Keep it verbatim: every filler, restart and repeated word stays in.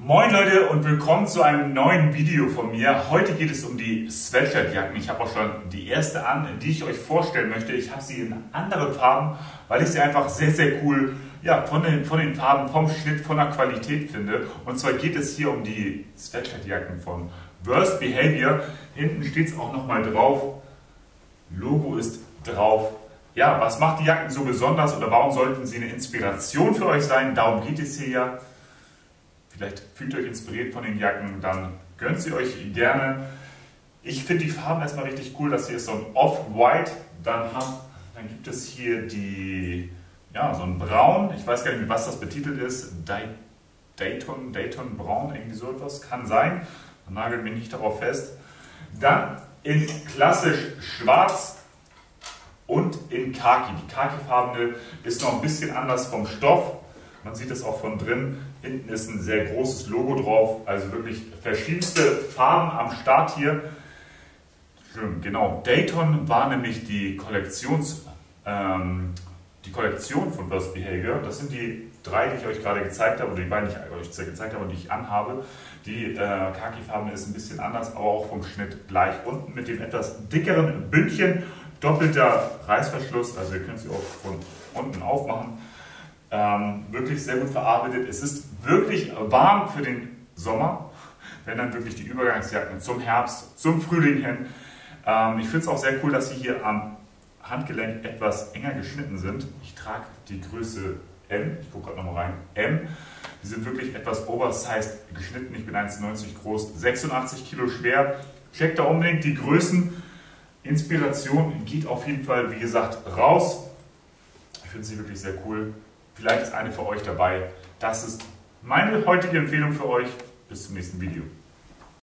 Moin Leute und willkommen zu einem neuen Video von mir. Heute geht es um die Sweatshirtjacken. Ich habe auch schon die erste an, die ich euch vorstellen möchte. Ich habe sie in anderen Farben, weil ich sie einfach sehr, sehr cool ja, von, den, von den Farben, vom Schnitt, von der Qualität finde. Und zwar geht es hier um die Sweatshirtjacken von Worst Behavior. Hinten steht es auch nochmal drauf. Logo ist drauf. Ja, was macht die Jacken so besonders oder warum sollten sie eine Inspiration für euch sein? Darum geht es hier ja. Vielleicht fühlt ihr euch inspiriert von den Jacken, dann gönnt sie euch gerne. Ich finde die Farben erstmal richtig cool. Das hier ist so ein Off-White. Dann, dann gibt es hier die, ja, so ein Braun. Ich weiß gar nicht, was das betitelt ist. Dayton, Dayton Braun, irgendwie so etwas. Kann sein. Man nagelt mich nicht darauf fest. Dann in klassisch Schwarz und in Khaki. Die Khaki-farbene ist noch ein bisschen anders vom Stoff. Man sieht es auch von drin. Hinten ist ein sehr großes Logo drauf. Also wirklich verschiedenste Farben am Start hier. Schön, genau. Dayton war nämlich die, Kollektions, ähm, die Kollektion von Worst Behavior. Das sind die drei, die ich euch gerade gezeigt habe, oder die beiden, die ich euch gezeigt habe und die ich anhabe. Die äh, Khaki-Farben ist ein bisschen anders, aber auch vom Schnitt gleich. Unten mit dem etwas dickeren Bündchen. Doppelter Reißverschluss. Also ihr könnt sie auch von unten aufmachen. Ähm, wirklich sehr gut verarbeitet. Es ist wirklich warm für den Sommer, wenn dann wirklich die Übergangsjacken zum Herbst, zum Frühling hin. Ähm, ich finde es auch sehr cool, dass sie hier am Handgelenk etwas enger geschnitten sind. Ich trage die Größe M, ich gucke gerade nochmal rein, M. Die sind wirklich etwas oversized geschnitten. Ich bin eins neunzig groß, sechsundachtzig Kilo schwer. Checkt da unbedingt die Größen. Inspiration geht auf jeden Fall, wie gesagt, raus. Ich finde sie wirklich sehr cool. Vielleicht ist eine für euch dabei. Das ist meine heutige Empfehlung für euch. Bis zum nächsten Video.